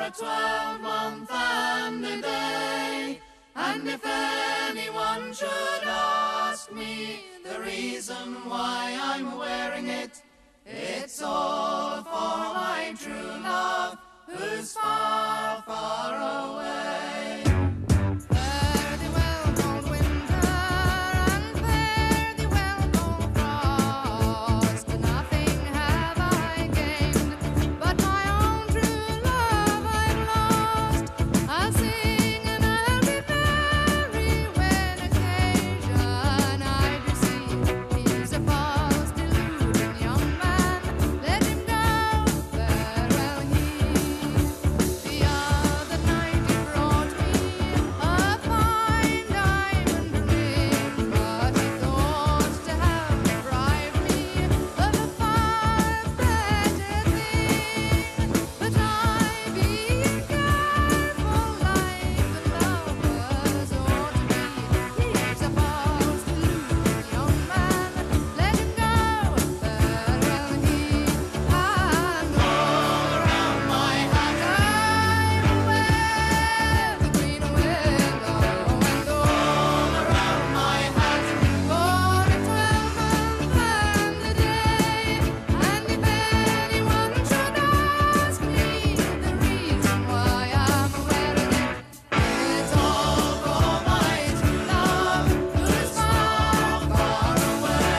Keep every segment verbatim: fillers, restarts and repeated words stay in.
a twelve-month and a day. And if anyone should ask me the reason why I'm wearing it, it's all for my true love, who's far, far away. Fare thee well, cold winter, and fare thee well, cold frost. Nothing have I gained, but my own true love I've lost. I'll sing and I'll be merry when occasion I do see. He's a false deluding young man, let him go, farewell he. The other night he brought me a fine diamond ring, but he thought to have deprived me of a far better thing. But I, being careful like the lovers ought to be, he's a false deluding young man, let him go, farewell he. And all around my hat I will wear the green willow, and all around my hat for a twelve-month and a day. And if anyone should ask me the reason why I'm wearing it, it's all for my true love, who's far, far away.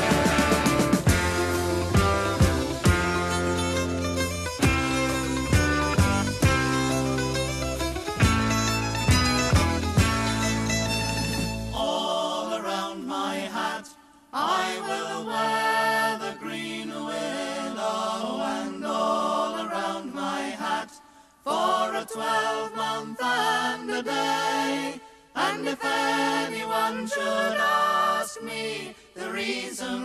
All around my hat I will wear the green willow, and all around my hat for a twelve-month and a day. And if anyone should ask me the reason